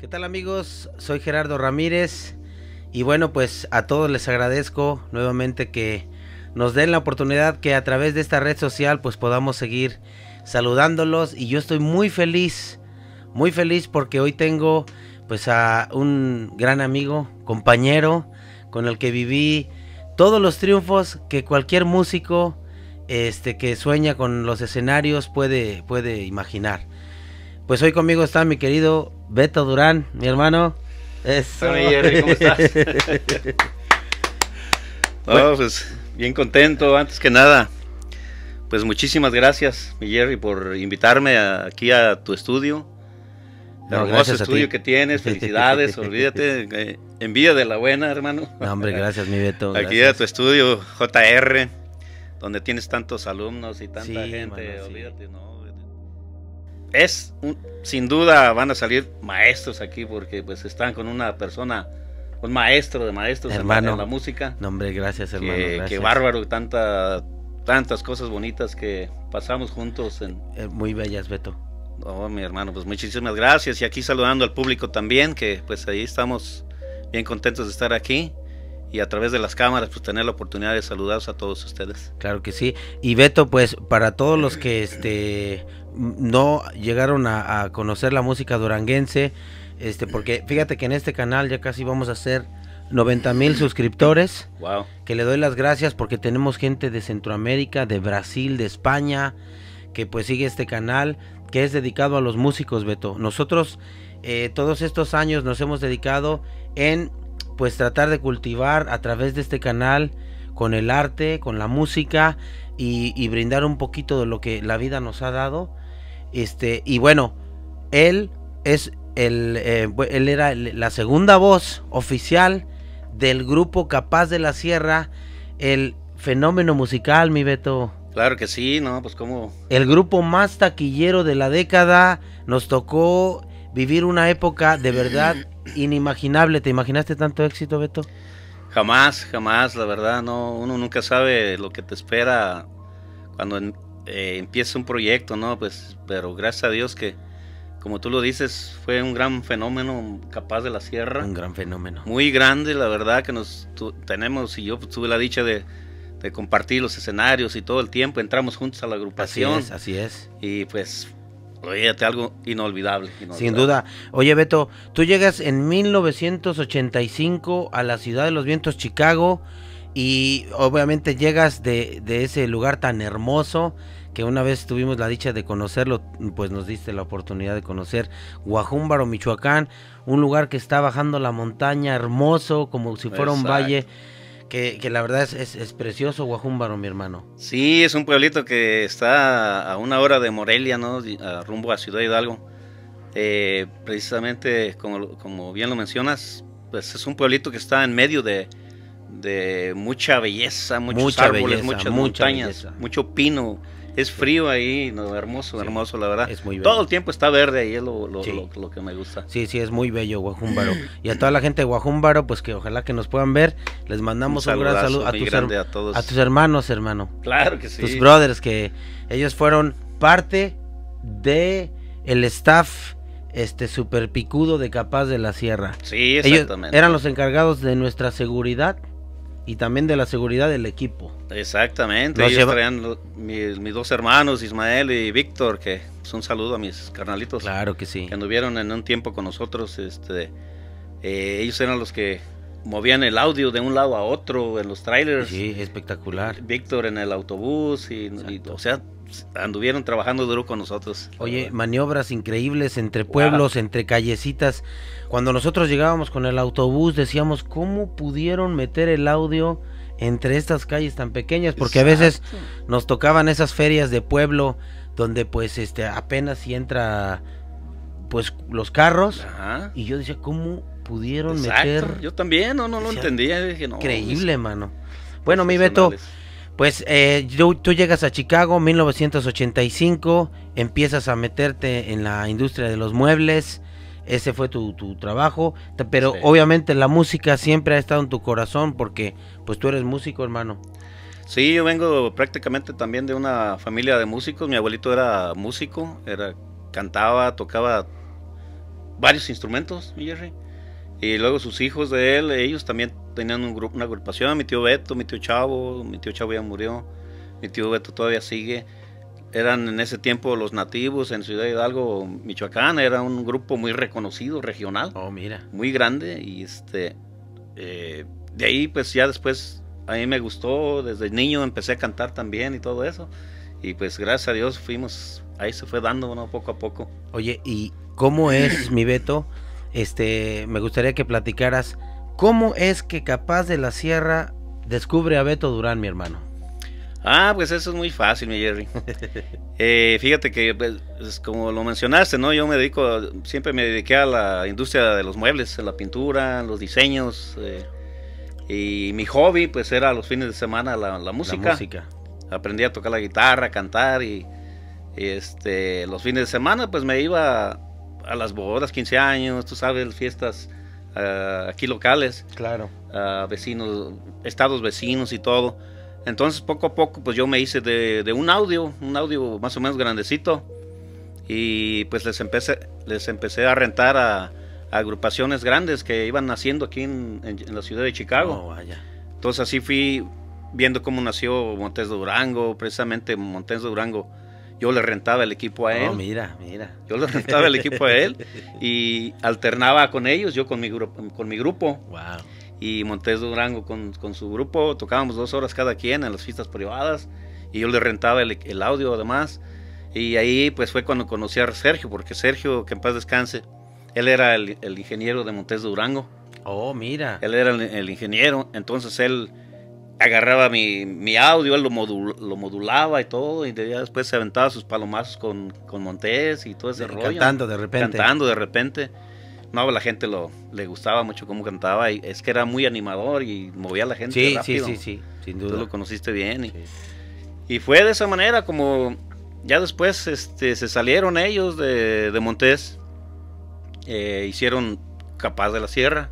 ¿Qué tal amigos? Soy Gerardo Ramírez y bueno, pues a todos les agradezco nuevamente que nos den la oportunidad que a través de esta red social pues podamos seguir saludándolos, y yo estoy muy feliz porque hoy tengo pues a un gran amigo, compañero, con el que viví todos los triunfos que cualquier músico que sueña con los escenarios puede imaginar. Pues hoy conmigo está mi querido Beto Durán, mi hermano. Eso. Hola, Jerry, ¿cómo estás? No, pues bien contento. Antes que nada, pues muchísimas gracias, mi Jerry, por invitarme aquí a tu estudio. El hermoso estudio que tienes, felicidades, olvídate, envidia de la buena, hermano. No, hombre, gracias, mi Beto. Aquí a tu estudio, JR, donde tienes tantos alumnos y tanta gente, mano, olvídate, ¿no? Sin duda van a salir maestros aquí, porque pues están con una persona, un maestro de maestros, hermano, en la música. No, hombre, gracias, hermano. Gracias. Qué bárbaro, tantas cosas bonitas que pasamos juntos. Muy bellas, Beto. Oh, mi hermano, pues muchísimas gracias. Y aquí saludando al público también, que pues ahí estamos bien contentos de estar aquí. Y a través de las cámaras, pues tener la oportunidad de saludaros a todos ustedes. Claro que sí. Y Beto, pues para todos los que no llegaron a conocer la música duranguense, porque fíjate que en este canal ya casi vamos a hacer 90,000 suscriptores. Wow. Que le doy las gracias porque tenemos gente de Centroamérica, de Brasil, de España, que pues sigue este canal, que es dedicado a los músicos, Beto. Nosotros todos estos años nos hemos dedicado en pues tratar de cultivar a través de este canal con el arte, con la música y brindar un poquito de lo que la vida nos ha dado. Y bueno, él era la segunda voz oficial del grupo Capaz de la Sierra, el fenómeno musical, mi Beto. Claro que sí, ¿no? Pues como el grupo más taquillero de la década. Nos tocó vivir una época de verdad inimaginable. ¿Te imaginaste tanto éxito, Beto? Jamás, la verdad, no, uno nunca sabe lo que te espera cuando empieza un proyecto, ¿no? Pues, pero gracias a Dios que, como tú lo dices, fue un gran fenómeno, Capaz de la Sierra. Un gran fenómeno. Muy grande, la verdad, que tenemos, y yo pues, tuve la dicha de compartir los escenarios y todo el tiempo, entramos juntos a la agrupación. Así es. Y pues, oígate, algo inolvidable. Sin duda. Oye, Beto, tú llegas en 1985 a la ciudad de los vientos, Chicago, y obviamente llegas de ese lugar tan hermoso que una vez tuvimos la dicha de conocerlo, pues nos diste la oportunidad de conocer Guajúmbaro, Michoacán, un lugar que está bajando la montaña, hermoso, como si fuera un valle. Que la verdad es precioso, Guajúmbaro, mi hermano. Sí, es un pueblito que está a 1 hora de Morelia, ¿no? Rumbo a Ciudad Hidalgo. Precisamente, como bien lo mencionas, pues es un pueblito que está en medio de mucha belleza, muchos árboles, muchas montañas, mucho pino. Es frío ahí, no, hermoso, la verdad. Es muy bello. Todo el tiempo está verde ahí, es lo que me gusta. Sí, es muy bello Guajúmbaro. Y a toda la gente de Guajúmbaro, pues que ojalá que nos puedan ver. Les mandamos un gran saludo a tus hermanos, hermano. Claro que sí. Tus brothers, que ellos fueron parte de el staff super picudo de Capaz de la Sierra. Sí, exactamente. Ellos eran los encargados de nuestra seguridad y también de la seguridad del equipo. Exactamente, ellos traían mis 2 hermanos, Ismael y Víctor, que pues, un saludo a mis carnalitos. Claro que sí. Que anduvieron en un tiempo con nosotros. Ellos eran los que movían el audio de un lado a otro en los trailers. Sí, espectacular. Víctor en el autobús y o sea, anduvieron trabajando duro con nosotros. Oye, maniobras increíbles entre pueblos, entre callecitas. Cuando nosotros llegábamos con el autobús decíamos, ¿cómo pudieron meter el audio entre estas calles tan pequeñas? Porque a veces nos tocaban esas ferias de pueblo donde pues apenas si entra pues los carros. Ajá. Y yo decía, ¿cómo pudieron meter? Yo también, no lo entendía. Dije, no, increíble, mano. Bueno, mi Beto, pues tú llegas a Chicago 1985, empiezas a meterte en la industria de los muebles. Ese fue tu trabajo, pero sí, obviamente la música siempre ha estado en tu corazón porque pues tú eres músico, hermano. Sí, yo vengo prácticamente también de una familia de músicos. Mi abuelito era músico, cantaba, tocaba varios instrumentos, mi Jerry. Y luego sus hijos de él, ellos también tenían una agrupación, mi tío Beto, mi tío Chavo ya murió, mi tío Beto todavía sigue. Eran en ese tiempo los nativos en Ciudad Hidalgo, Michoacán, era un grupo muy reconocido, regional. Oh, mira. Muy grande, y de ahí pues ya después a mí me gustó, desde niño empecé a cantar también y todo eso. Y pues gracias a Dios ahí se fue dando, ¿no? Poco a poco. Oye, ¿y cómo es, mi Beto? Me gustaría que platicaras, ¿cómo es que Capaz de la Sierra descubre a Beto Durán, mi hermano? Pues eso es muy fácil, mi Jerry. Fíjate que, pues, como lo mencionaste, ¿no? Yo siempre me dediqué a la industria de los muebles, a la pintura, los diseños, y mi hobby, pues, era los fines de semana la música. La música. Aprendí a tocar la guitarra, a cantar, y los fines de semana, pues, me iba a las bodas, 15 años, tú sabes, fiestas aquí locales. Claro. Vecinos, estados vecinos y todo. Entonces poco a poco pues yo me hice de un audio más o menos grandecito, y pues les empecé a rentar a agrupaciones grandes que iban naciendo aquí en la ciudad de Chicago. Oh, vaya. Entonces así fui viendo cómo nació Montes de Durango. Precisamente Montes de Durango, yo le rentaba el equipo a él. Oh, mira. Yo le rentaba el equipo a él y alternaba con ellos, yo con mi grupo. Wow. Y Montes de Durango con su grupo, tocábamos 2 horas cada quien en las fiestas privadas, y yo le rentaba el audio además. Y ahí pues fue cuando conocí a Sergio, porque Sergio, que en paz descanse, él era el ingeniero de Montes de Durango. Oh, mira. Él era el ingeniero, entonces él agarraba mi audio, él lo modulaba y todo, y después se aventaba sus palomazos con Montes y todo ese rollo. Cantando de repente. No, la gente le gustaba mucho cómo cantaba, y es que era muy animador y movía a la gente rápido. Sí, sin duda. Tú lo conociste bien. Sí. Y fue de esa manera como ya después se salieron ellos de Montes, hicieron Capaz de la Sierra,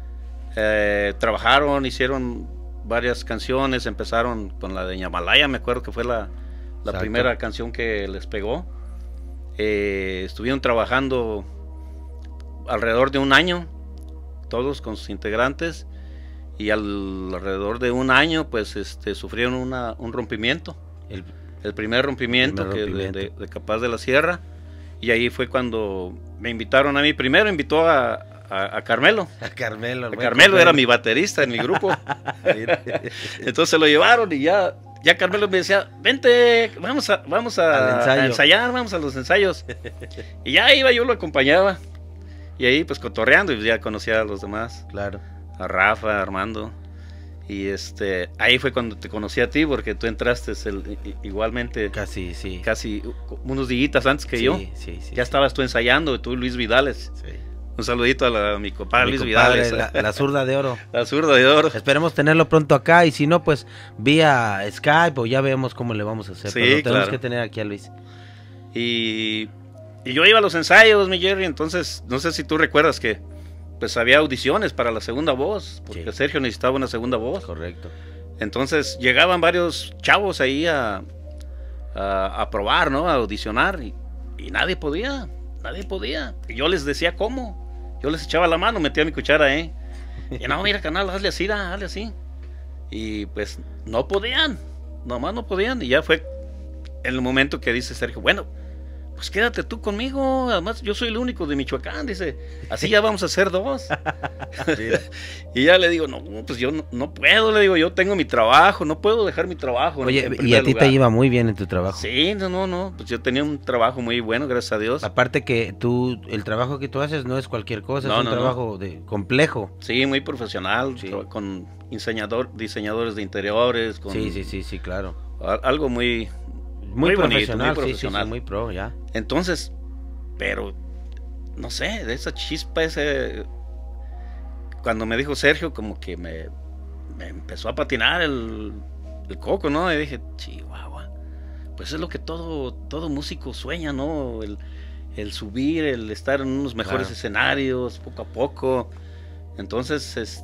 trabajaron, hicieron varias canciones, empezaron con la de Ñamalaya, me acuerdo que fue la primera canción que les pegó. Estuvieron trabajando alrededor de un año, todos con sus integrantes, y alrededor de un año pues sufrieron un rompimiento, el primer rompimiento de Capaz de la Sierra, y ahí fue cuando me invitaron a mí. Primero invitó a Carmelo. Carmelo era mi baterista en mi grupo. Entonces lo llevaron, y ya Carmelo me decía, vente, vamos a ensayar, vamos a los ensayos. Y ya iba, yo lo acompañaba. Y ahí pues cotorreando, y ya conocía a los demás. Claro. A Rafa, a Armando. Y ahí fue cuando te conocí a ti, porque tú entraste igualmente. Casi unos días antes que yo. Sí. Ya estabas tú ensayando, tú y Luis Vidales. Sí. Un saludito a mi compadre Luis Vidales. La zurda de oro. La zurda de oro. Esperemos tenerlo pronto acá, y si no, pues vía Skype, o ya vemos cómo le vamos a hacer. Sí, pero tenemos que tener aquí a Luis. Y yo iba a los ensayos, mi Jerry, entonces no sé si tú recuerdas que pues había audiciones para la segunda voz, porque Sergio necesitaba una segunda voz. Correcto. Entonces llegaban varios chavos ahí a probar, ¿no? A audicionar, y nadie podía. Y yo les decía cómo. Yo les echaba la mano, metía mi cuchara, Y no, mira, canal, hazle así. Y pues no podían, nomás no podían. Y ya fue el momento que dice Sergio, bueno, pues quédate tú conmigo, además yo soy el único de Michoacán, dice, así ya vamos a ser 2. Y ya le digo, no, pues yo no puedo, le digo, yo tengo mi trabajo, no puedo dejar mi trabajo. Oye, y a ti te iba muy bien en tu trabajo. Sí, no, pues yo tenía un trabajo muy bueno, gracias a Dios. Aparte que el trabajo que tú haces no es cualquier cosa, es un trabajo complejo. Sí, muy profesional, con diseñadores de interiores. Sí, claro. Algo muy profesional, bonito, muy profesional. Sí, muy pro, ya. Entonces, pero no sé, de esa chispa, cuando me dijo Sergio, como que me empezó a patinar el coco, ¿no? Y dije, chihuahua, pues es lo que todo músico sueña, ¿no? El subir, el estar en unos mejores escenarios, poco a poco. Entonces,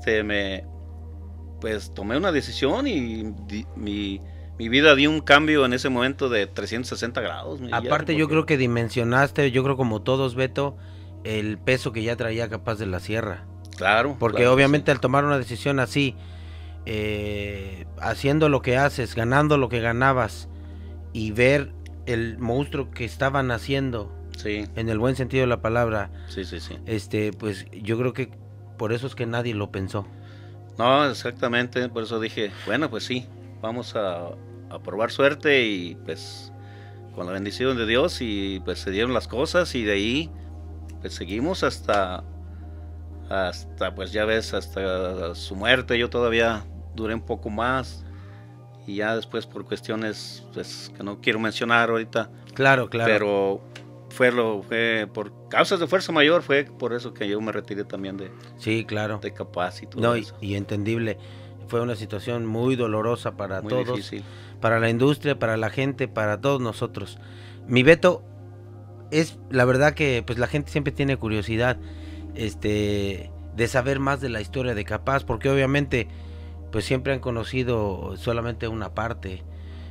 pues tomé una decisión, y mi vida dio un cambio en ese momento de 360 grados. Aparte yo creo que dimensionaste, yo creo como todos, Beto, el peso que ya traía Capaz de la Sierra. Claro. Porque claro obviamente sí. al tomar una decisión así, haciendo lo que haces, ganando lo que ganabas, y ver el monstruo que estaban haciendo, sí, en el buen sentido de la palabra, sí, sí, sí. Pues yo creo que por eso es que nadie lo pensó. No, exactamente, por eso dije, bueno, pues sí, vamos a probar suerte y pues con la bendición de Dios y pues se dieron las cosas y de ahí pues seguimos hasta pues ya ves, hasta su muerte. Yo todavía duré un poco más y ya después por cuestiones pues que no quiero mencionar ahorita. Claro. Pero fue por causas de fuerza mayor, fue por eso que yo me retiré también de Capaz y todo eso. Y entendible, fue una situación muy dolorosa para muy todos, difícil. Para la industria, para la gente, para todos nosotros. Mi Beto, es la verdad que pues la gente siempre tiene curiosidad de saber más de la historia de Capaz, porque obviamente pues siempre han conocido solamente una parte,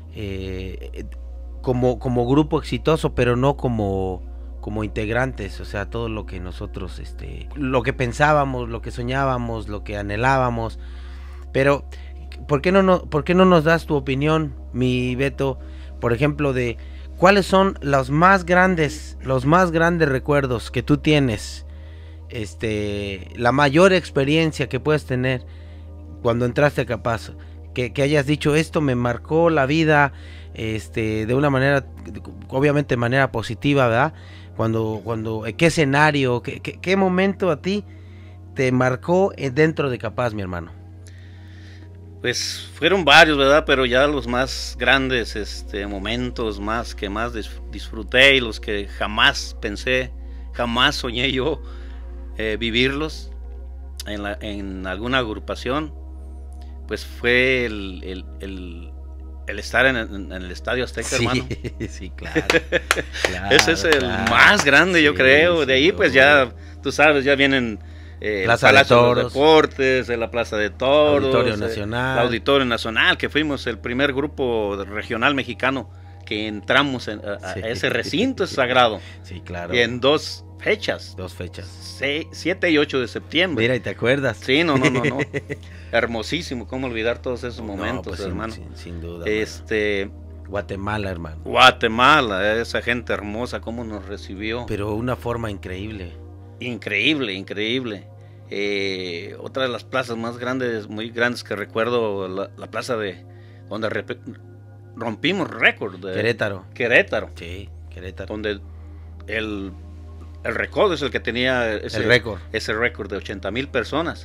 como grupo exitoso, pero no como integrantes, o sea, todo lo que nosotros, lo que pensábamos, lo que soñábamos, lo que anhelábamos. Pero ¿por qué no nos das tu opinión, mi Beto, por ejemplo, de cuáles son los más grandes recuerdos que tú tienes, la mayor experiencia que puedes tener cuando entraste a Capaz, que hayas dicho, esto me marcó la vida, de una manera, obviamente de manera positiva, ¿verdad? ¿Qué escenario, qué momento a ti te marcó dentro de Capaz, mi hermano? Pues fueron varios, ¿verdad? Pero ya los más grandes momentos que más disfruté y los que jamás pensé, jamás soñé yo vivirlos en alguna agrupación, pues fue el estar en el Estadio Azteca, sí, hermano. Sí, claro. Ese es el más grande, sí, yo creo. De ahí pues ya, tú sabes, ya vienen Plaza el Palacio de Toros, de los Deportes, la Plaza de Toros, Auditorio Nacional. El Auditorio Nacional, que fuimos el primer grupo regional mexicano que entramos a ese recinto sagrado. Sí, claro. Y en dos fechas. 7 y 8 de septiembre. Mira, ¿y te acuerdas? Sí, no. Hermosísimo, cómo olvidar todos esos momentos, pues, hermano. Sin duda. Guatemala, hermano. Guatemala, esa gente hermosa, cómo nos recibió. Pero una forma increíble. Increíble. Otra de las plazas más grandes, muy grandes que recuerdo, la plaza de donde rompimos récord de Querétaro. Sí, Querétaro. Donde el récord es el que tenía ese récord de 80,000 personas.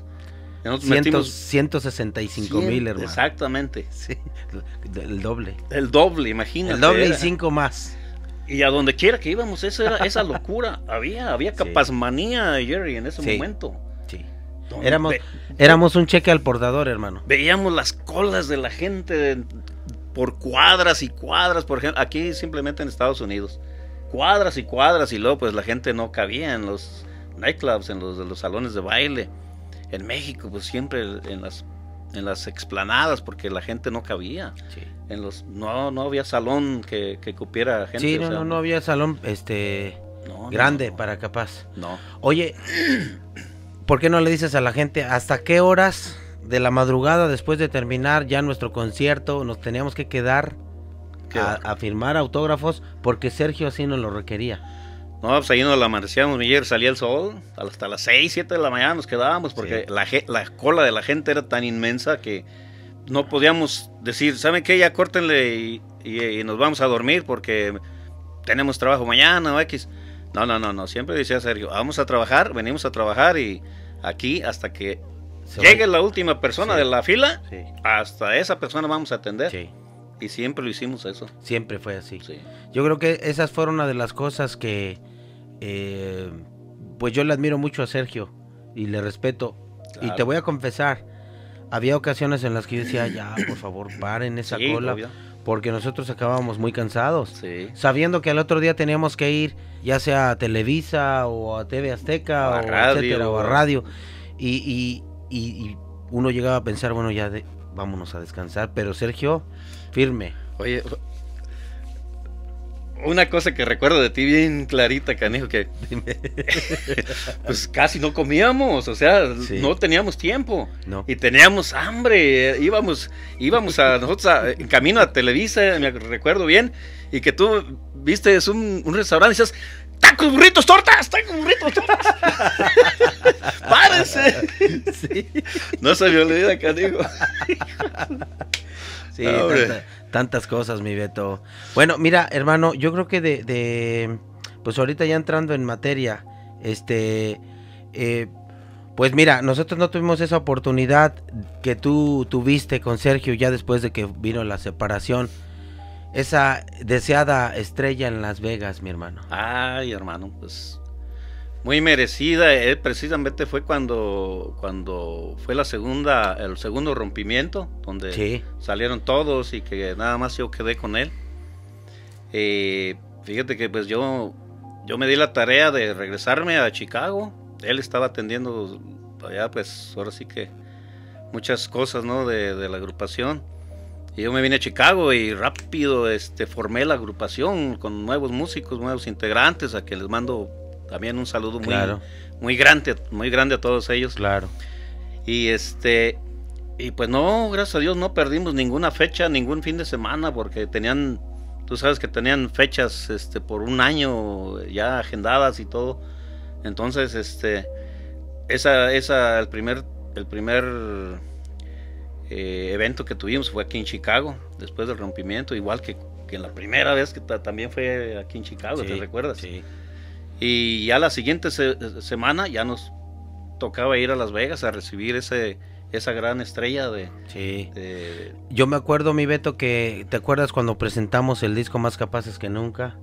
165,000, hermano. Exactamente. Sí, el doble. El doble, imagínate. El doble y 5 más. Y a donde quiera que íbamos, esa locura. Había capazmanía, Jerry, en ese momento. Sí. Éramos un cheque al portador, hermano. Veíamos las colas de la gente por cuadras y cuadras, por ejemplo, aquí simplemente en Estados Unidos. Cuadras y cuadras, y luego pues la gente no cabía en los nightclubs, en los salones de baile. En México pues siempre en las explanadas, porque la gente no cabía. Sí. No había salón que cupiera gente. Sí, no había salón grande para Capaz. No. Oye, ¿por qué no le dices a la gente hasta qué horas de la madrugada después de terminar ya nuestro concierto nos teníamos que quedar a firmar autógrafos, porque Sergio así nos lo requería? No, pues ahí nos la amanecíamos, Miguel, salía el sol, hasta las 6, 7 de la mañana nos quedábamos, porque sí, la cola de la gente era tan inmensa que no podíamos decir, ¿saben qué? Ya córtenle y nos vamos a dormir porque tenemos trabajo mañana o X. No, siempre decía Sergio, vamos a trabajar, venimos a trabajar, y aquí hasta que llegue la última persona de la fila, hasta esa persona vamos a atender. Sí. Y siempre lo hicimos eso. Siempre fue así. Sí. Yo creo que esas fueron una de las cosas que pues yo le admiro mucho a Sergio y le respeto. Claro. Y te voy a confesar, había ocasiones en las que yo decía, ya, por favor, paren esa cola, obvio, porque nosotros acabábamos muy cansados, sabiendo que al otro día teníamos que ir ya sea a Televisa o a TV Azteca o radio, etcétera, o a radio, y uno llegaba a pensar, bueno, ya vámonos a descansar, pero Sergio, firme. Oye, una cosa que recuerdo de ti bien clarita, canijo, que pues casi no comíamos, o sea, sí, no teníamos tiempo, no, y teníamos hambre, íbamos a nosotros en camino a Televisa, me recuerdo bien, y que tú viste un restaurante y dices, tacos, burritos, tortas, párense. Sí. No se me olvida, canijo. Sí, tantas cosas, mi Beto. Bueno, mira, hermano, yo creo que pues ahorita ya entrando en materia, pues mira, nosotros no tuvimos esa oportunidad que tú tuviste con Sergio ya después de que vino la separación. Esa deseada estrella en Las Vegas, mi hermano. Ay, hermano, pues muy merecida, precisamente fue cuando fue el segundo rompimiento, donde sí, salieron todos y que nada más yo quedé con él. Fíjate que pues yo me di la tarea de regresarme a Chicago. Él estaba atendiendo allá, pues ahora sí que muchas cosas, ¿no? de la agrupación. Y yo me vine a Chicago y rápido formé la agrupación con nuevos músicos, nuevos integrantes, a que les mando también un saludo muy grande a todos ellos. Claro. Y y pues no, gracias a Dios no perdimos ninguna fecha, ningún fin de semana, porque tú sabes que tenían fechas por un año ya agendadas y todo. Entonces el primer evento que tuvimos fue aquí en Chicago, después del rompimiento, igual que en la primera vez que también fue aquí en Chicago, sí, ¿te recuerdas? Sí. Y ya la siguiente semana ya nos tocaba ir a Las Vegas a recibir esa gran estrella sí. Yo me acuerdo, mi Beto, que ¿te acuerdas cuando presentamos el disco Más Capaces que Nunca?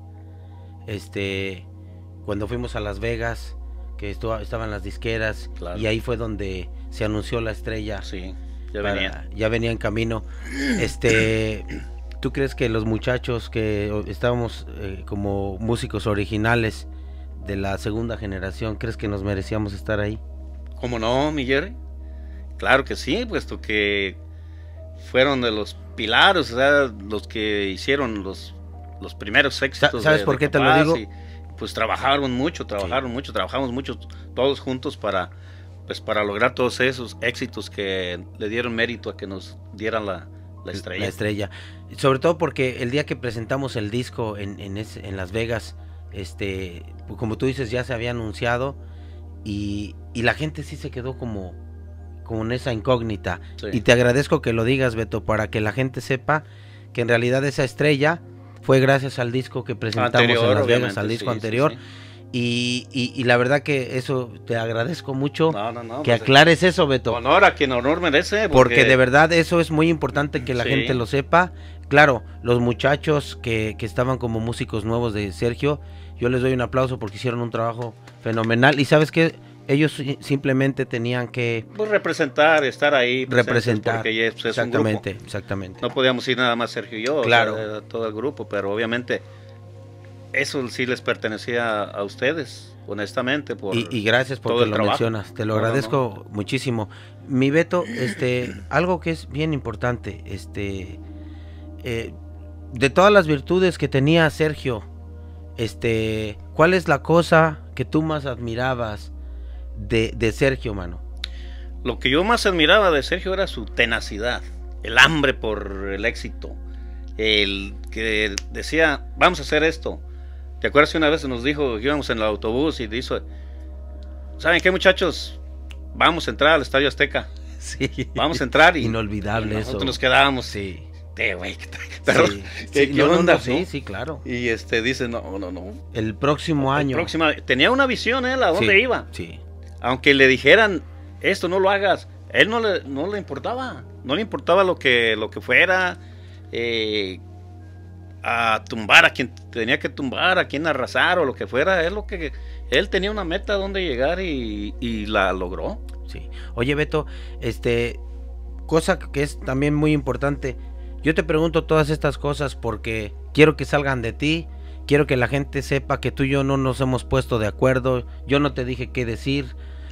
Cuando fuimos a Las Vegas, que estaban las disqueras, claro, y ahí fue donde se anunció la estrella. Sí. Ya venía en camino. ¿Tú crees que los muchachos que estábamos como músicos originales de la segunda generación, crees que nos merecíamos estar ahí? ¿Cómo no, mi Jerry? Claro que sí, puesto que fueron de los pilares, o sea, los que hicieron los primeros éxitos. ¿Sabes por qué te lo digo? Y, pues trabajamos mucho, trabajamos mucho todos juntos para lograr todos esos éxitos que le dieron mérito a que nos dieran la estrella. La estrella. Sobre todo porque el día que presentamos el disco en Las Vegas, como tú dices, ya se había anunciado y la gente sí se quedó como en esa incógnita. Sí. Y te agradezco que lo digas, Beto, para que la gente sepa que en realidad esa estrella fue gracias al disco que presentamos en Las Vegas, al disco anterior. Sí. Y la verdad que eso te agradezco mucho, que pues aclares eso, Beto. Honor a quien honor merece. Porque de verdad eso es muy importante que la gente lo sepa. Claro, los muchachos que estaban como músicos nuevos de Sergio, yo les doy un aplauso porque hicieron un trabajo fenomenal. Y sabes que ellos simplemente tenían que representar, estar ahí. Representar, porque es exactamente, un grupo. Exactamente. No podíamos ir nada más Sergio y yo, claro, o sea, todo el grupo, pero obviamente eso sí les pertenecía a ustedes, honestamente. Y gracias porque lo mencionas, te lo agradezco muchísimo. Mi Beto, algo que es bien importante, de todas las virtudes que tenía Sergio, ¿cuál es la cosa que tú más admirabas de Sergio, mano? Lo que yo más admiraba de Sergio era su tenacidad, el hambre por el éxito, el que decía, vamos a hacer esto. ¿Te acuerdas que una vez nos dijo que íbamos en el autobús y dijo, ¿saben qué, muchachos? Vamos a entrar al Estadio Azteca. Sí. Vamos a entrar y inolvidable nosotros eso. Nos quedábamos. Sí. Güey, pero sí. ¿Qué onda? Sí, claro. Y dice, no. El próximo año. Tenía una visión él a dónde iba. Sí. Aunque le dijeran, esto no lo hagas, él no le importaba. No le importaba lo que fuera. A tumbar a quien tenía que tumbar, a quien arrasar o lo que fuera. Él tenía una meta a donde llegar y la logró. Sí. Oye, Beto, cosa que es también muy importante. Yo te pregunto todas estas cosas porque quiero que salgan de ti, quiero que la gente sepa que tú y yo no nos hemos puesto de acuerdo, yo no te dije qué decir,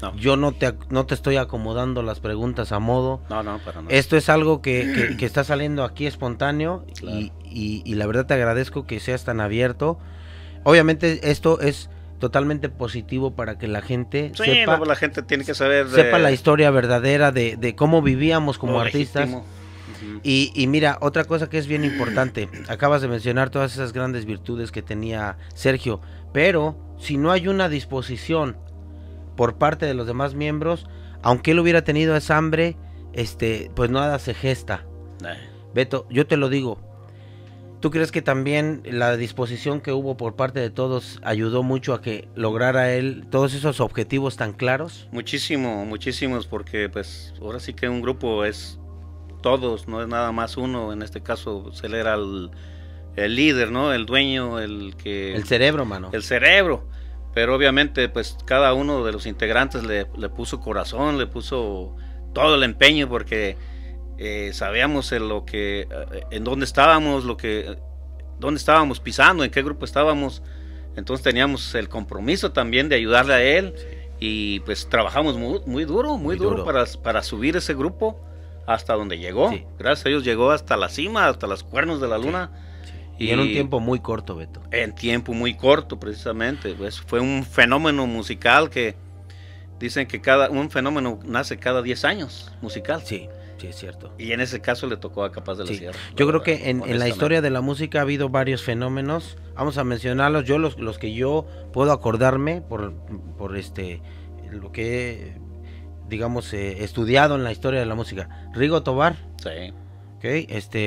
No. Yo no te estoy acomodando las preguntas a modo. No, para nada. Esto es algo que está saliendo aquí espontáneo, claro. y la verdad te agradezco que seas tan abierto. Obviamente esto es totalmente positivo para que la gente sepa. La gente tiene que saber. Sepa la historia verdadera de cómo vivíamos como artistas. Y mira, otra cosa que es bien importante, acabas de mencionar todas esas grandes virtudes que tenía Sergio, pero si no hay una disposición por parte de los demás miembros, aunque él hubiera tenido esa hambre, pues nada se gesta. Beto, yo te lo digo, ¿tú crees que también la disposición que hubo por parte de todos ayudó mucho a que lograra él todos esos objetivos tan claros? Muchísimos, porque pues ahora sí que un grupo es todos, no es nada más uno. En este caso pues, él era el líder, ¿no? El dueño, el cerebro, mano. El cerebro. Pero obviamente pues cada uno de los integrantes le puso corazón, le puso todo el empeño, porque sabíamos en dónde estábamos, dónde estábamos pisando, en qué grupo estábamos. Entonces teníamos el compromiso también de ayudarle a él. Sí. Y pues trabajamos muy duro para subir ese grupo hasta donde llegó. Sí. Gracias a Dios llegó hasta la cima, hasta los cuernos de la luna. Sí. Y en un tiempo muy corto, Beto. En tiempo muy corto, precisamente. Pues fue un fenómeno musical que dicen que un fenómeno nace cada 10 años, musical. Sí, es cierto. Y en ese caso le tocó a Capaz de la Sierra. Yo creo que en la historia de la música ha habido varios fenómenos. Vamos a mencionarlos. Yo los que yo puedo acordarme por lo que digamos estudiado en la historia de la música. Rigo Tobar. Sí. Okay,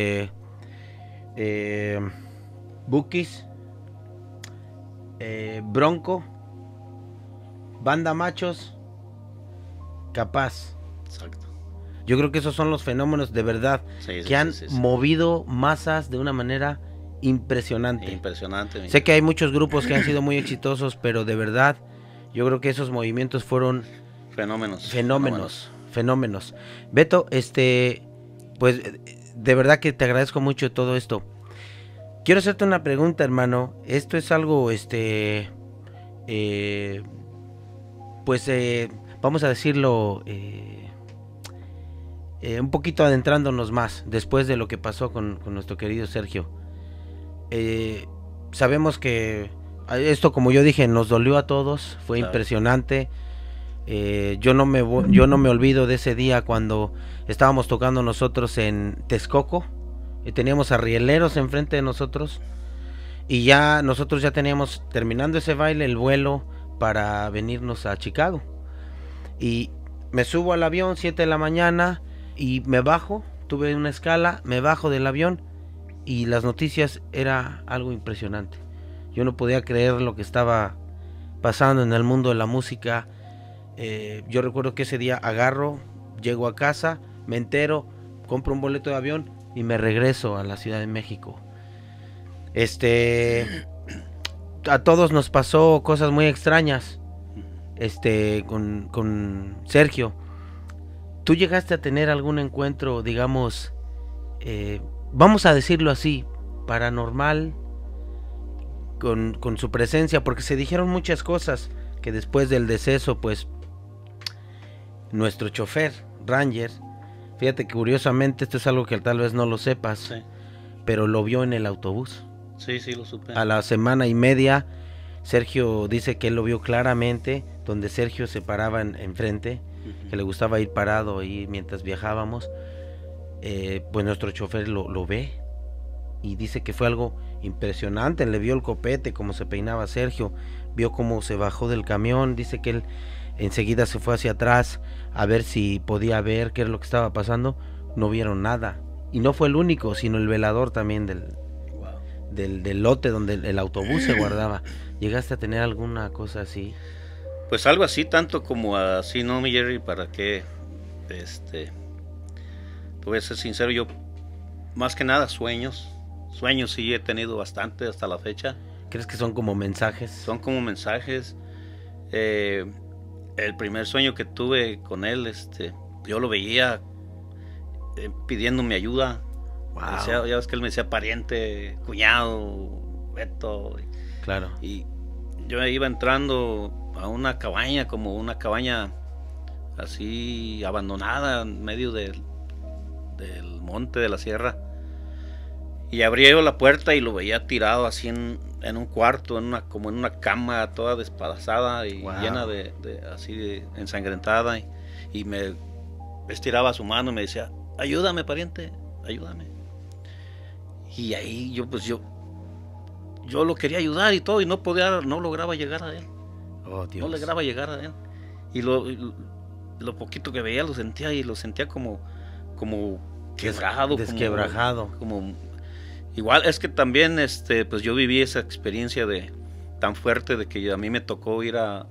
Bukis, Bronco, Banda Machos, Capaz. Exacto. Yo creo que esos son los fenómenos de verdad que han movido masas de una manera impresionante. Impresionante. Sé que hay muchos grupos que han sido muy exitosos, pero de verdad yo creo que esos movimientos fueron fenómenos. Beto, pues de verdad que te agradezco mucho todo esto. Quiero hacerte una pregunta, hermano. Esto es algo, vamos a decirlo, un poquito adentrándonos más, después de lo que pasó con nuestro querido Sergio. Sabemos que esto, como yo dije, nos dolió a todos, fue impresionante. Yo no me olvido de ese día cuando estábamos tocando nosotros en Texcoco. Teníamos a rieleros enfrente de nosotros y nosotros ya teníamos, terminando ese baile, el vuelo para venirnos a Chicago. Y me subo al avión 7 de la mañana y me bajo, tuve una escala, me bajo del avión y las noticias era algo impresionante. Yo no podía creer lo que estaba pasando en el mundo de la música. Yo recuerdo que ese día llego a casa, me entero, compro un boleto de avión y me regreso a la Ciudad de México. A todos nos pasó cosas muy extrañas. Con Sergio. ¿Tú llegaste a tener algún encuentro, digamos, vamos a decirlo así, paranormal con su presencia? Porque se dijeron muchas cosas que después del deceso, pues, nuestro chofer, Ranger, fíjate que curiosamente, esto es algo que tal vez no lo sepas, sí, pero lo vio en el autobús. Sí, lo supe. A la semana y media, Sergio dice que él lo vio claramente, donde Sergio se paraba enfrente, que le gustaba ir parado ahí mientras viajábamos. Pues nuestro chofer lo ve y dice que fue algo impresionante. Le vio el copete, cómo se peinaba Sergio, vio cómo se bajó del camión. Dice que él enseguida se fue hacia atrás a ver si podía ver qué era lo que estaba pasando. No vieron nada, y no fue el único, sino el velador también del lote donde el autobús se guardaba. ¿Llegaste a tener alguna cosa así? Pues algo así, tanto como así, ¿no, mi Jerry? Para que, te voy a ser sincero, yo más que nada sueños sí he tenido bastante hasta la fecha. ¿Crees que son como mensajes? Son como mensajes. El primer sueño que tuve con él, yo lo veía pidiéndome ayuda. Wow. Decía, ya ves que él me decía pariente, cuñado, Beto. Claro. Y yo iba entrando a una cabaña, como una cabaña así abandonada en medio del monte, de la sierra. Y abría yo la puerta y lo veía tirado así en un cuarto, como en una cama toda despedazada y llena así de ensangrentada. Y me estiraba su mano y me decía, ayúdame, pariente, ayúdame. Y ahí yo lo quería ayudar y todo, y no lograba llegar a él. Oh, Dios. No lograba llegar a él. Y lo poquito que veía lo sentía como quebrado. Desquebrajado. Igual es que también pues yo viví esa experiencia tan fuerte de que a mí me tocó ir a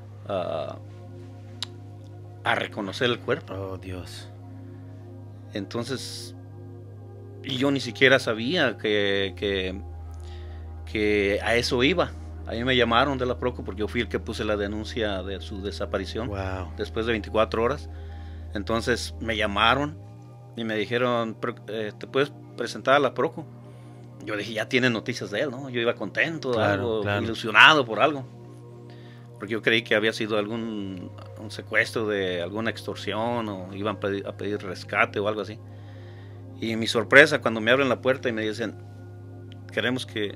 reconocer el cuerpo. Oh, Dios. Entonces, y yo ni siquiera sabía que a eso iba. A mí me llamaron de la Proco porque yo fui el que puse la denuncia de su desaparición. Wow. Después de 24 horas. Entonces me llamaron y me dijeron, ¿te puedes presentar a la Proco? Yo dije, ya tienen noticias de él, ¿no? Yo iba contento, claro. Ilusionado por algo. Porque yo creí que había sido un secuestro de alguna extorsión o iban a pedir rescate o algo así. Y mi sorpresa cuando me abren la puerta y me dicen, queremos que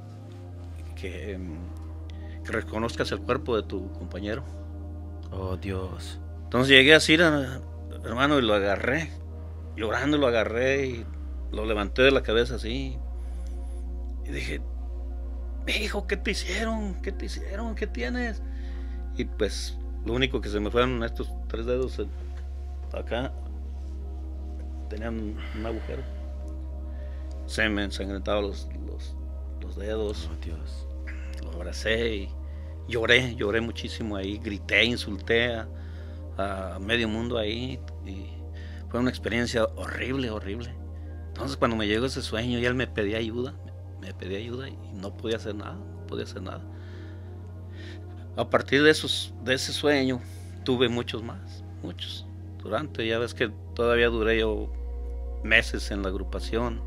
reconozcas el cuerpo de tu compañero. Oh, Dios. Entonces llegué así, hermano, y lo agarré, llorando lo agarré y lo levanté de la cabeza así. Y dije, hijo, ¿qué te hicieron? ¿Qué te hicieron? ¿Qué tienes? Y pues lo único que se me fueron estos 3 dedos acá, tenían un agujero. Se me ensangrentaban los dedos. Oh, Dios. Lo abracé y lloré muchísimo ahí, grité, insulté a medio mundo ahí y fue una experiencia horrible. Entonces cuando me llegó ese sueño y él me pedía ayuda y no podía hacer nada. A partir de ese sueño tuve muchos. Ya ves que todavía duré yo meses en la agrupación.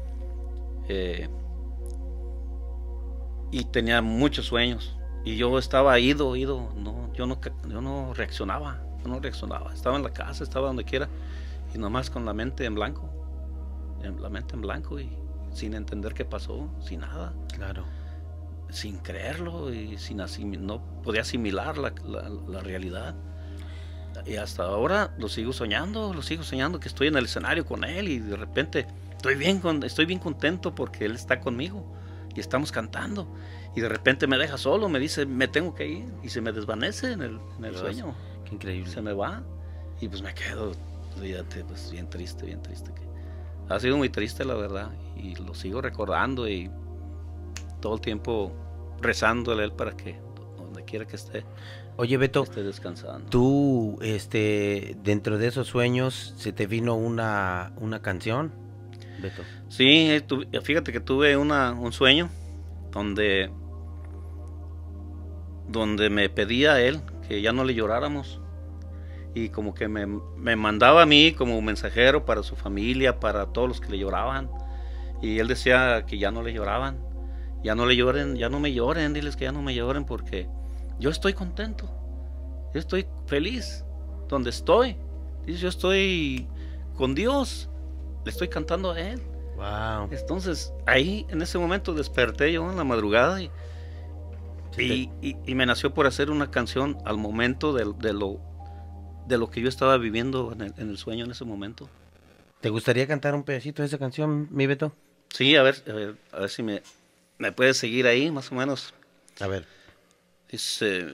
Y tenía muchos sueños y yo estaba ido, yo no reaccionaba, estaba en la casa, estaba donde quiera y nomás con la mente en blanco y sin entender qué pasó, sin nada, claro, sin creerlo y no podía asimilar la realidad. Y hasta ahora lo sigo soñando que estoy en el escenario con él y de repente estoy bien contento porque él está conmigo y estamos cantando y de repente me deja solo, me dice me tengo que ir y se me desvanece en el sueño. Qué increíble. Se me va y pues me quedo, fíjate, pues bien triste ha sido muy triste la verdad y lo sigo recordando y todo el tiempo rezándole a él para que donde quiera que esté. Oye, Beto, esté descansando. Tú, dentro de esos sueños, ¿se te vino una canción, Beto? Sí, fíjate que tuve un sueño donde me pedía a él que ya no le lloráramos y como que me mandaba a mí como mensajero para su familia, para todos los que le lloraban y él decía que ya no le lloraban, ya no le lloren, ya no me lloren, diles que ya no me lloren porque yo estoy contento, yo estoy feliz donde estoy, dice, yo estoy con Dios, le estoy cantando a él. Wow. Entonces ahí en ese momento desperté yo en la madrugada y me nació por hacer una canción al momento de lo que yo estaba viviendo en el sueño en ese momento. ¿Te gustaría cantar un pedacito de esa canción, mi Beto? Sí, a ver si me puedes seguir ahí más o menos. A ver. Dice,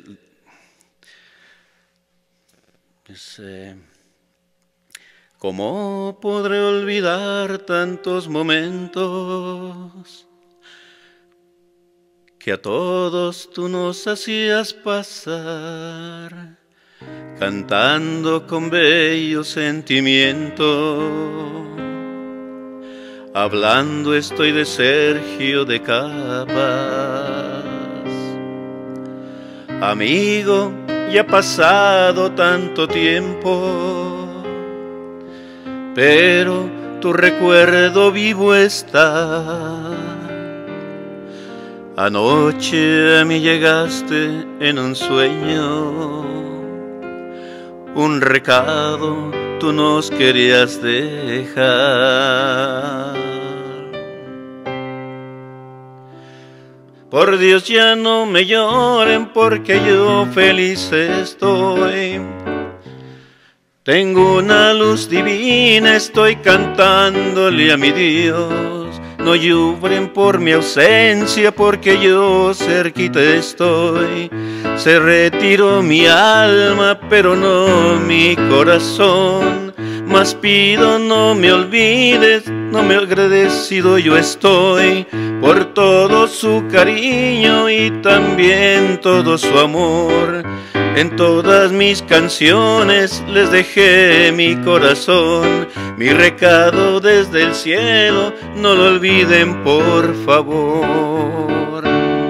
¿cómo podré olvidar tantos momentos que a todos tú nos hacías pasar, cantando con bello sentimiento? Hablando estoy de Sergio de Capas. Amigo, ya ha pasado tanto tiempo, pero tu recuerdo vivo está. Anoche a mí llegaste en un sueño, un recado tú nos querías dejar. Por Dios ya no me lloren porque yo feliz estoy. Tengo una luz divina, estoy cantándole a mi Dios. No lloren por mi ausencia porque yo cerquita estoy. Se retiró mi alma pero no mi corazón. Mas pido no me olvides, no me agradecido yo estoy por todo su cariño y también todo su amor. En todas mis canciones les dejé mi corazón, mi recado desde el cielo, no lo olviden por favor.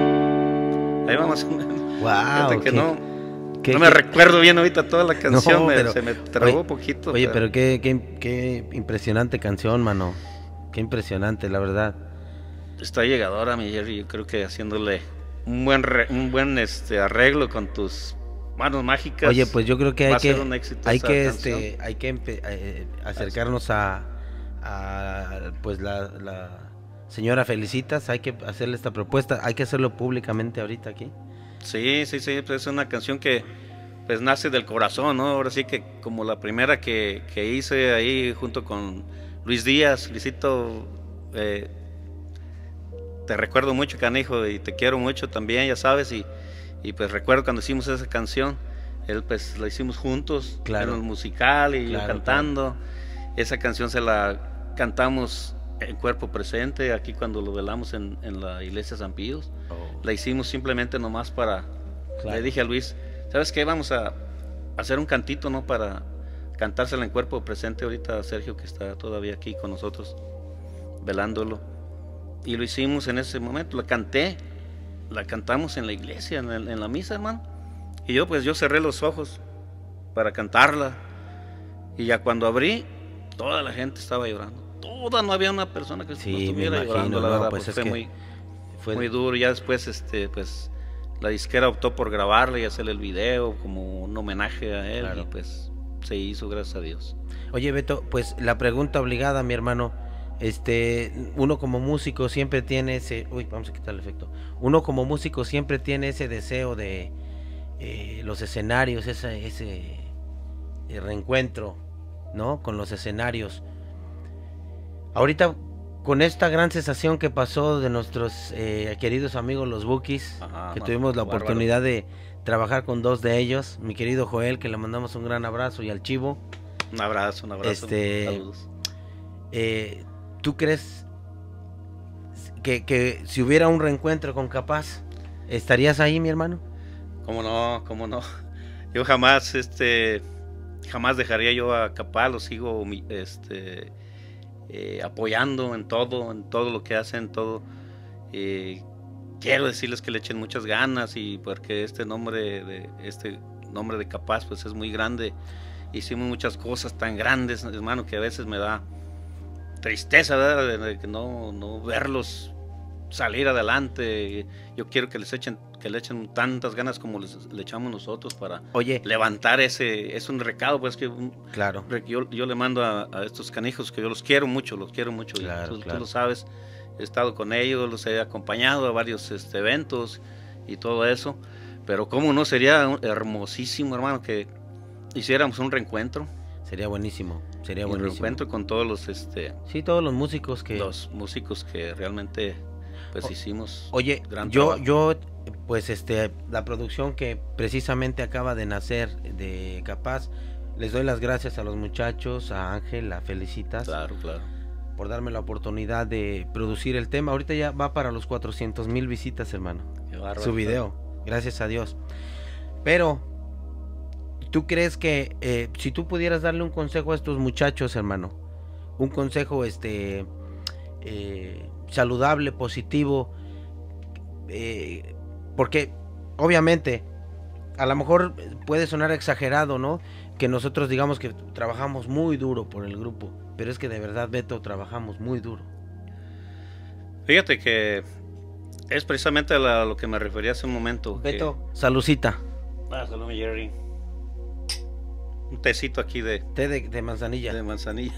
Ahí vamos. Wow, que no me recuerdo bien ahorita toda la canción, no, se me trabó un poquito. Oye, pero qué impresionante canción, mano. Qué impresionante, la verdad. Está llegadora, mi Jerry. Yo creo que haciéndole un buen arreglo con tus manos mágicas. Oye, pues yo creo que hay que acercarnos a pues la señora Felicitas. Hay que hacerle esta propuesta. Hay que hacerlo públicamente ahorita aquí. Sí, pues es una canción que pues nace del corazón, ¿no? Ahora sí que como la primera que hice ahí junto con Luis Díaz. Luisito, te recuerdo mucho, canijo, y te quiero mucho también, ya sabes, y pues recuerdo cuando hicimos esa canción, él pues la hicimos juntos, claro, en el musical y claro, cantando. Claro. Esa canción se la cantamos en cuerpo presente, aquí cuando lo velamos en la iglesia San Pío. La hicimos simplemente nomás para, claro. Le dije a Luis, ¿sabes qué? Vamos a hacer un cantito, ¿no? Para cantársela en cuerpo presente ahorita a Sergio, que está todavía aquí con nosotros, velándolo. Y lo hicimos en ese momento, la cantamos en la iglesia, en la misa, hermano. Y yo cerré los ojos para cantarla. Y ya cuando abrí, toda la gente estaba llorando. No había una persona que no estuviera llorando, la verdad, pues fue muy duro. Ya después, pues la disquera optó por grabarla y hacerle el video como un homenaje a él, claro. Y pues se hizo, gracias a Dios. Oye, Beto, pues la pregunta obligada, mi hermano, uno como músico siempre tiene ese, vamos a quitar el efecto. Uno como músico siempre tiene ese deseo de los escenarios, ese reencuentro, ¿no? Con los escenarios. Ahorita, con esta gran sensación que pasó de nuestros queridos amigos los Bukis, que tuvimos la oportunidad de trabajar con dos de ellos, mi querido Joel, que le mandamos un gran abrazo, y al Chivo. Un abrazo, saludos. ¿Tú crees que si hubiera un reencuentro con Capaz, estarías ahí, mi hermano? ¿Cómo no? Yo jamás dejaría yo a Capaz, lo sigo apoyando en todo lo que hacen, todo. Quiero decirles que le echen muchas ganas, y porque este nombre de Capaz pues es muy grande. Hicimos muchas cosas tan grandes, hermano, que a veces me da tristeza, ¿verdad? De que no verlos salir adelante. Yo quiero que le echen tantas ganas como le echamos nosotros para levantar es un recado, pues, que claro. Yo le mando a estos canijos, que yo los quiero mucho, claro, tú lo sabes. He estado con ellos, los he acompañado a varios eventos y todo eso, pero cómo no, sería hermosísimo, hermano, que hiciéramos un reencuentro. Sería buenísimo. Un reencuentro con todos los todos los músicos que realmente pues hicimos. Oye, gran yo pues la producción que precisamente acaba de nacer de Capaz, les doy las gracias a los muchachos, a Ángel, a Felicitas. Claro. Por darme la oportunidad de producir el tema. Ahorita ya va para los 400,000 visitas, hermano. Qué bárbaro, su video, gracias a Dios. Pero ¿tú crees que si tú pudieras darle un consejo a estos muchachos, hermano, un consejo saludable, positivo, porque obviamente a lo mejor puede sonar exagerado, ¿no? Que nosotros digamos que trabajamos muy duro por el grupo, pero es que de verdad, Beto, trabajamos muy duro. Fíjate que es precisamente a lo que me refería hace un momento. Beto, salucita. Salud, mi Jerry. un tecito aquí de... Té de manzanilla. De manzanilla.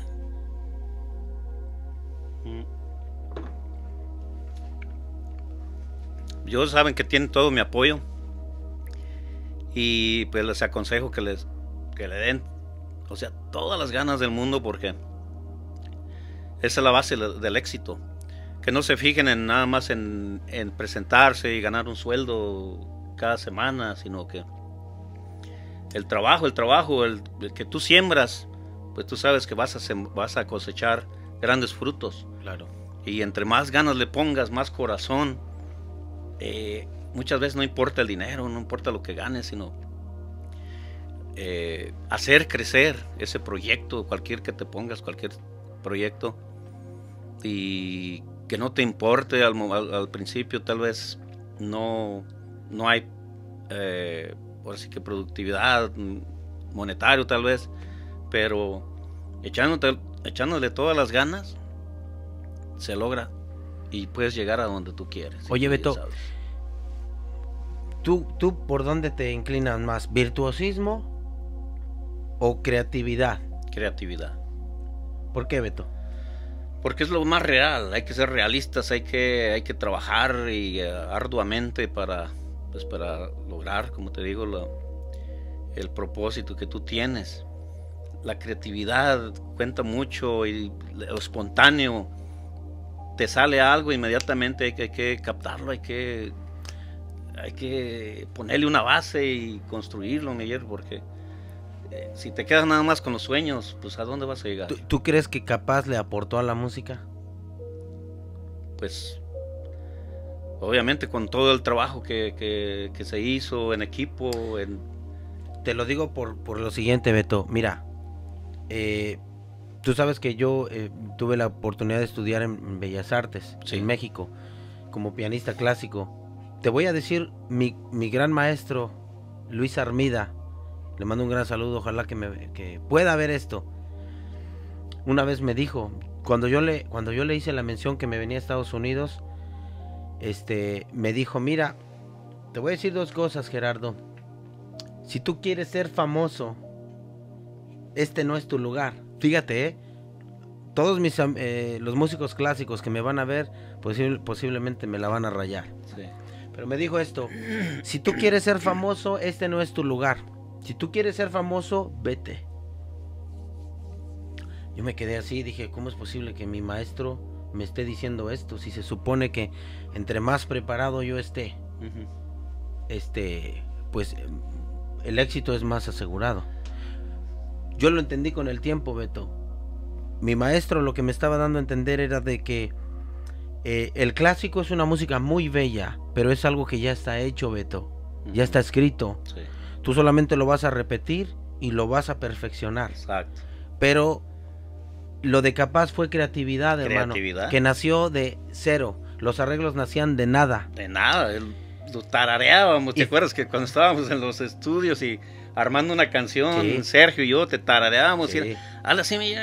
Yo saben que tienen todo mi apoyo. Y pues les aconsejo que le den, o sea, todas las ganas del mundo, porque esa es la base del éxito. Que no se fijen en nada más en presentarse y ganar un sueldo cada semana, sino que el trabajo, el que tú siembras, pues tú sabes que vas a cosechar grandes frutos. Claro. Y entre más ganas le pongas, más corazón, muchas veces no importa el dinero, no importa lo que ganes, sino hacer crecer ese proyecto, cualquier que te pongas, cualquier proyecto, y que no te importe al principio, tal vez no hay por así que productividad monetario tal vez, pero echándole todas las ganas se logra y puedes llegar a donde tú quieres. Oye, Beto, ¿tú por dónde te inclinas más? ¿Virtuosismo o creatividad? Creatividad. ¿Por qué, Beto? Porque es lo más real. Hay que ser realistas, hay que trabajar y arduamente para lograr, como te digo, el propósito que tú tienes. La creatividad cuenta mucho y lo espontáneo. Te sale algo, inmediatamente hay que captarlo, hay que ponerle una base y construirlo, Miguel, porque si te quedas nada más con los sueños, pues ¿a dónde vas a llegar? ¿Tú crees que capaz le aportó a la música? Pues obviamente con todo el trabajo que se hizo en equipo. Te lo digo por lo siguiente, Beto. Mira, tú sabes que yo tuve la oportunidad de estudiar en Bellas Artes, sí, en México, como pianista clásico. Te voy a decir, mi gran maestro, Luis Armida, le mando un gran saludo, ojalá que pueda ver esto. Una vez me dijo, cuando yo le hice la mención que me venía a Estados Unidos, me dijo, mira, te voy a decir dos cosas, Gerardo. Si tú quieres ser famoso, este no es tu lugar. Fíjate, todos los músicos clásicos que me van a ver, posiblemente me la van a rayar. Sí. Pero me dijo esto, si tú quieres ser famoso, este no es tu lugar. Si tú quieres ser famoso, vete. Yo me quedé así, dije, ¿cómo es posible que mi maestro me esté diciendo esto? Si se supone que entre más preparado yo esté, pues el éxito es más asegurado. Yo lo entendí con el tiempo, Beto. Mi maestro lo que me estaba dando a entender era de que el clásico es una música muy bella, pero es algo que ya está hecho, Beto. Ya está escrito. Sí. Tú solamente lo vas a repetir y lo vas a perfeccionar. Exacto. Pero lo de capaz fue creatividad, hermano. Que nació de cero. Los arreglos nacían de nada. De nada. Lo tarareábamos. ¿Te acuerdas que cuando estábamos en los estudios y armando una canción, sí, Sergio y yo te tarareábamos? Sí. Y hazla así, y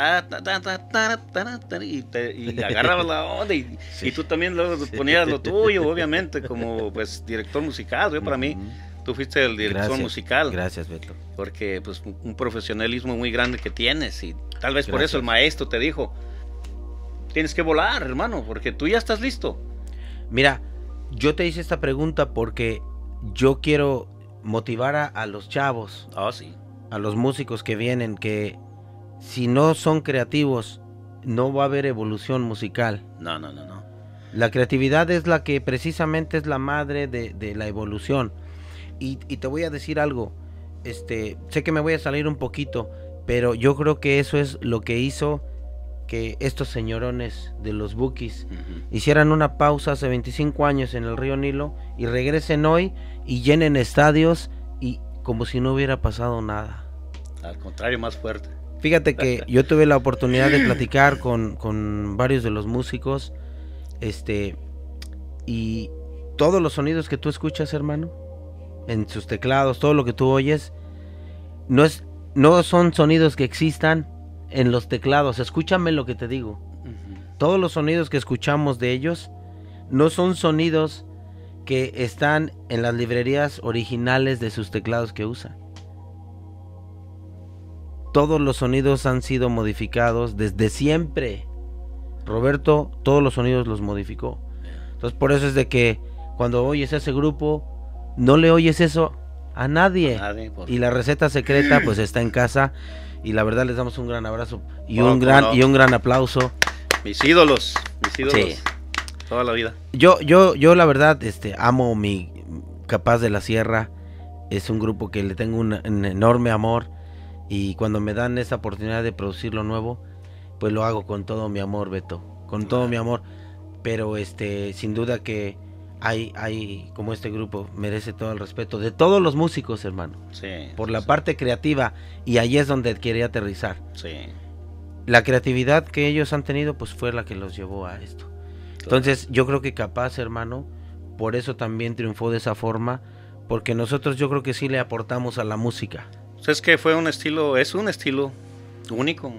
agarrabas la onda y, sí, y tú también ponías lo tuyo, obviamente, como pues director musical. Yo, para mí, tú fuiste el director musical. Gracias, Beto. Porque pues un profesionalismo muy grande que tienes, y tal vez por eso el maestro te dijo, tienes que volar, hermano, porque tú ya estás listo. Mira, yo te hice esta pregunta porque yo quiero motivar a los chavos, sí, a los músicos que vienen, que si no son creativos, no va a haber evolución musical. No. La creatividad es la que precisamente es la madre de la evolución. Y te voy a decir algo, sé que me voy a salir un poquito, pero yo creo que eso es lo que hizo que estos señorones de los Bukis hicieran una pausa hace 25 años en el río Nilo y regresen hoy y llenen estadios y como si no hubiera pasado nada. Al contrario, más fuerte. Fíjate que yo tuve la oportunidad de platicar con varios de los músicos, y todos los sonidos que tú escuchas, hermano, en sus teclados, todo lo que tú oyes, no son sonidos que existan en los teclados. Escúchame lo que te digo. Todos los sonidos que escuchamos de ellos no son sonidos que están en las librerías originales de sus teclados que usan. todos los sonidos han sido modificados desde siempre. Roberto todos los sonidos los modificó. Entonces por eso es de que cuando oyes ese grupo, no le oyes eso a nadie. Y la receta secreta pues está en casa. Y la verdad les damos un gran abrazo y un gran aplauso. Mis ídolos. Sí. Toda la vida. Yo la verdad amo mi Capaz de la Sierra. Es un grupo que le tengo un enorme amor. Y cuando me dan esa oportunidad de producir lo nuevo, pues lo hago con todo mi amor, Beto. Con todo mi amor. Pero sin duda que hay como este grupo merece todo el respeto de todos los músicos, hermano. Sí. Por la parte creativa, y ahí es donde quería aterrizar. Sí. La creatividad que ellos han tenido, pues fue la que los llevó a esto. Claro. Entonces, yo creo que Capaz, hermano, por eso también triunfó de esa forma, porque nosotros yo creo que sí le aportamos a la música. Pues es que fue un estilo, es un estilo único,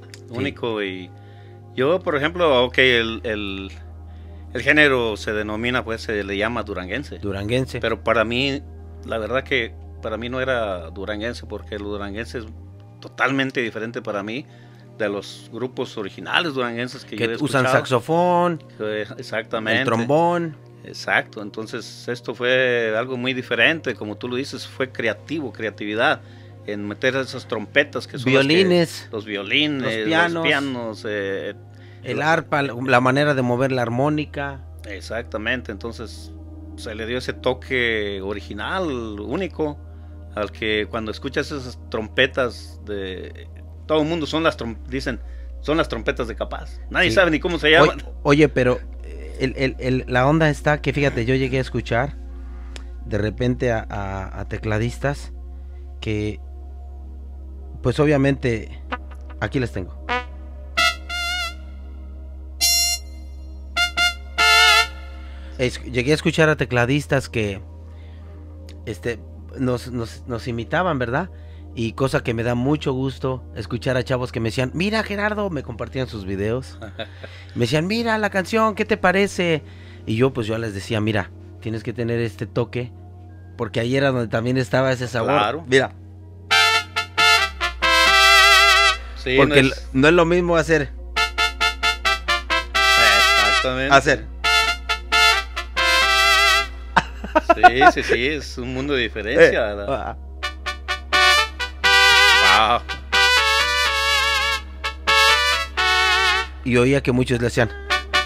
y yo, por ejemplo, el género se denomina, pues se le llama duranguense. Duranguense. Pero para mí, la verdad que para mí no era duranguense, porque el duranguense es totalmente diferente para mí de los grupos originales duranguenses que yo he escuchado. Usan saxofón, exactamente, el trombón. Exacto, entonces esto fue algo muy diferente, como tú lo dices, fue creatividad en meter esas trompetas que son violines, los violines, los pianos, el arpa, la manera de mover la armónica. Exactamente, entonces se le dio ese toque original, único, al que cuando escuchas esas trompetas de todo el mundo dicen son las trompetas de Capaz. Nadie sabe ni cómo se llaman. Oye, pero la onda está que fíjate, yo llegué a escuchar de repente a tecladistas que pues obviamente aquí les tengo. Llegué a escuchar a tecladistas que nos imitaban, ¿verdad? Y cosa que me da mucho gusto escuchar a chavos que me decían, mira Gerardo, me compartían sus videos, me decían, mira la canción, ¿qué te parece? Y yo les decía, mira, tienes que tener este toque, porque ahí era donde también estaba ese sabor. Claro. Mira. Sí, porque no es lo mismo hacer. Exactamente. Hacer. Sí, es un mundo de diferencia. Wow. Y oía que muchos le hacían.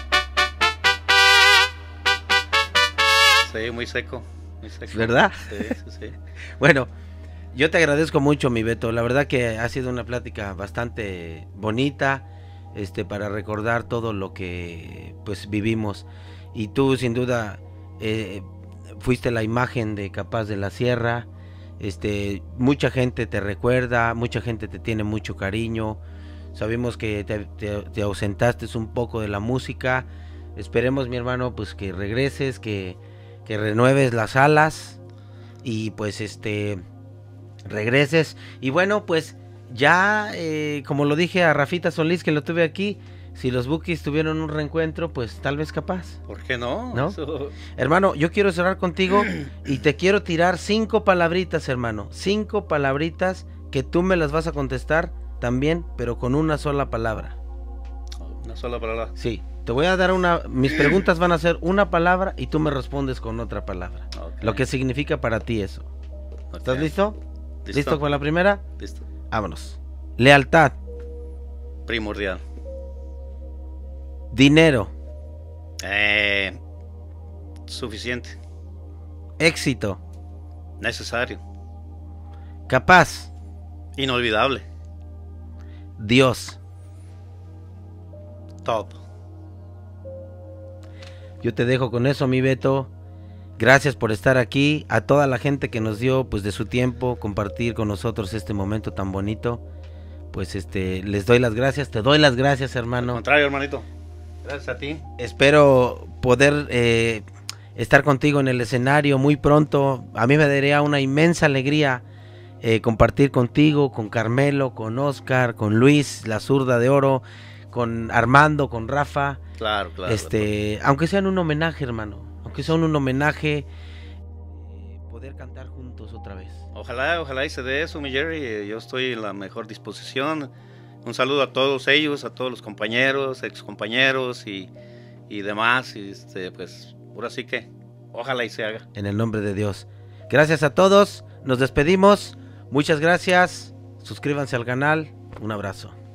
Sí, muy seco. ¿Verdad? Sí. Bueno, yo te agradezco mucho, mi Beto. La verdad que ha sido una plática bastante bonita, para recordar todo lo que pues vivimos. Y tú, sin duda, fuiste la imagen de Capaz de la Sierra. Mucha gente te recuerda, mucha gente te tiene mucho cariño. Sabemos que te ausentaste un poco de la música. Esperemos, mi hermano, pues que regreses, que renueves las alas y pues regreses. Y bueno, pues ya como lo dije a Rafita Solís, que lo tuve aquí, si los Bukis tuvieron un reencuentro, pues tal vez Capaz. ¿Por qué no? ¿No? Hermano, yo quiero cerrar contigo y te quiero tirar 5 palabritas, hermano. 5 palabritas que tú me las vas a contestar también, pero con una sola palabra. ¿Una sola palabra? Sí, te voy a dar mis preguntas van a ser una palabra y tú me respondes con otra palabra. Okay. Lo que significa para ti eso. Okay. ¿Estás listo? ¿Listo con la primera? Listo. Vámonos. Lealtad. Primordial. Dinero. Suficiente. Éxito. Necesario. Capaz. Inolvidable. Dios. Todo. Yo te dejo con eso, mi Beto. Gracias por estar aquí. A toda la gente que nos dio pues de su tiempo compartir con nosotros este momento tan bonito. Pues les doy las gracias. Te doy las gracias, hermano. Al contrario, hermanito. Gracias a ti. Espero poder estar contigo en el escenario muy pronto. A mí me daría una inmensa alegría compartir contigo, con Carmelo, con Oscar, con Luis, la zurda de oro, con Armando, con Rafa. Claro. Aunque sean un homenaje, hermano. Aunque sea un homenaje, poder cantar juntos juntos otra vez. Ojalá y se dé eso, mi Jerry. Yo estoy en la mejor disposición. Un saludo a todos ellos, a todos los compañeros, excompañeros y demás. Y pues ahora sí que ojalá y se haga. En el nombre de Dios. Gracias a todos. Nos despedimos. Muchas gracias. Suscríbanse al canal. Un abrazo.